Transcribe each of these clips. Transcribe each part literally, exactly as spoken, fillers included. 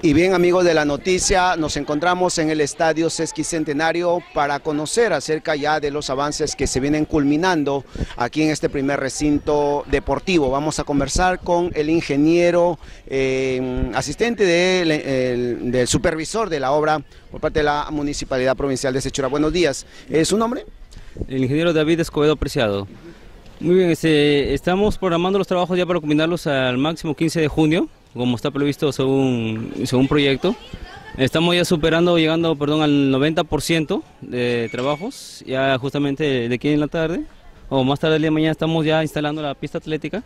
Y bien, amigos de la noticia, nos encontramos en el Estadio Sesquicentenario para conocer acerca ya de los avances que se vienen culminando aquí en este primer recinto deportivo. Vamos a conversar con el ingeniero eh, asistente de, el, del supervisor de la obra por parte de la Municipalidad Provincial de Sechura. Buenos días. ¿Eh, ¿Su nombre? El ingeniero David Escobedo Preciado. Muy bien, este, estamos programando los trabajos ya para culminarlos al máximo quince de junio. Como está previsto según, según proyecto. Estamos ya superando, llegando perdón, al noventa por ciento de trabajos, ya justamente de aquí en la tarde, o más tarde el día de mañana estamos ya instalando la pista atlética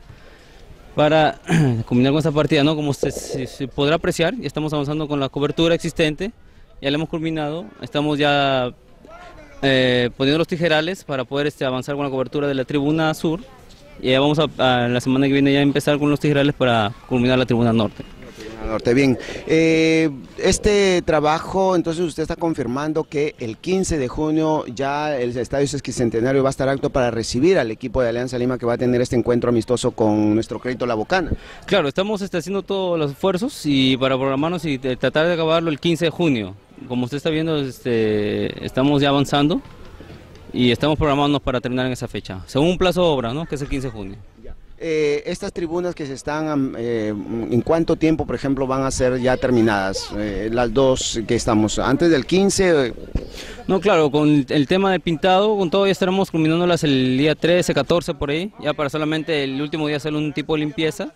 para culminar con esta partida, ¿no? Como usted se, se podrá apreciar, ya estamos avanzando con la cobertura existente, ya la hemos culminado, estamos ya eh, poniendo los tijerales para poder este, avanzar con la cobertura de la tribuna sur. Y ya vamos a, a la semana que viene ya a empezar con los tijerales para culminar la tribuna norte. Norte, bien. Eh, este trabajo, entonces usted está confirmando que el quince de junio ya el Estadio Sesquicentenario va a estar apto para recibir al equipo de Alianza Lima que va a tener este encuentro amistoso con nuestro Crédito La Bocana. Claro, estamos este, haciendo todos los esfuerzos y para programarnos y de, tratar de acabarlo el quince de junio. Como usted está viendo, este, estamos ya avanzando. Y estamos programándonos para terminar en esa fecha, según un plazo de obra, ¿no? Que es el quince de junio. Eh, estas tribunas que se están, eh, ¿en cuánto tiempo, por ejemplo, van a ser ya terminadas? Eh, las dos que estamos, antes del quince. No, claro, con el tema del pintado, con todo ya estaremos culminándolas el día trece, catorce por ahí, ya para solamente el último día hacer un tipo de limpieza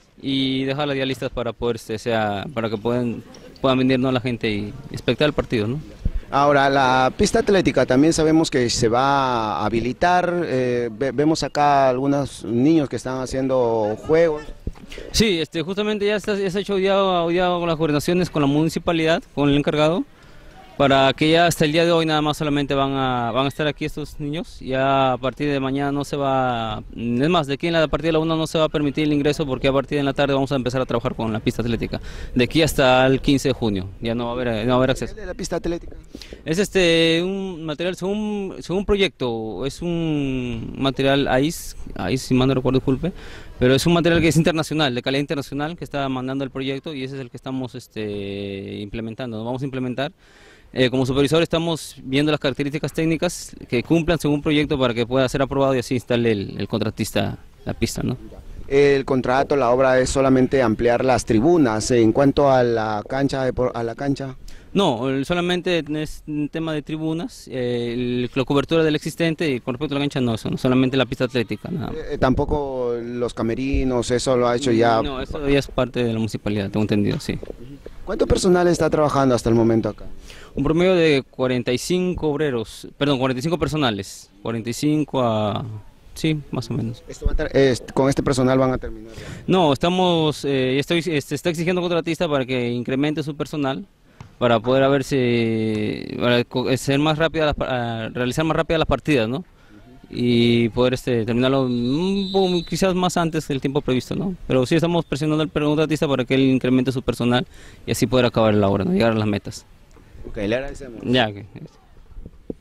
y dejarlas ya listas para poder, sea, para que puedan, puedan venirnos a la gente y espectar el partido, ¿no? Ahora, la pista atlética también sabemos que se va a habilitar, eh, ve, vemos acá algunos niños que están haciendo juegos. Sí, este, justamente ya está, ya se ha hecho ya, ya con las coordinaciones con la municipalidad, con el encargado, para que ya hasta el día de hoy nada más solamente van a, van a estar aquí estos niños, ya a partir de mañana no se va, es más, de aquí en la, a partir de la una no se va a permitir el ingreso porque a partir de la tarde vamos a empezar a trabajar con la pista atlética, de aquí hasta el quince de junio, ya no va a haber, no va a haber acceso. ¿Qué es de la pista atlética? Es este, un material, según, según proyecto, es un material AIS, AIS si mal no recuerdo, disculpe, pero es un material que es internacional, de calidad internacional, que está mandando el proyecto y ese es el que estamos este, implementando, nos vamos a implementar. Eh, como supervisor estamos viendo las características técnicas que cumplan según proyecto para que pueda ser aprobado y así instale el, el contratista la pista, ¿no? El contrato, la obra es solamente ampliar las tribunas. En cuanto a la cancha, a la cancha. No, solamente es un tema de tribunas, eh, la cobertura del existente y con respecto a la cancha no, son solamente la pista atlética. Nada. Eh, tampoco los camerinos, eso lo ha hecho ya. No, eso ya es parte de la municipalidad, tengo entendido, sí. ¿Cuánto personal está trabajando hasta el momento acá? Un promedio de cuarenta y cinco obreros, perdón, cuarenta y cinco personales, cuarenta y cinco a... sí, más o menos. ¿Esto va a es, ¿Con este personal van a terminar? No, estamos, eh, estoy, este, está exigiendo contratista para que incremente su personal, para poder ver si, para ser más rápida, para realizar más rápidas las partidas, ¿no? Y poder este, terminarlo un poco, quizás más antes del tiempo previsto, ¿no? Pero sí estamos presionando al contratista para que él incremente su personal y así poder acabar la obra, ¿no? Llegar a las metas. Ok, le agradecemos. Ya, okay.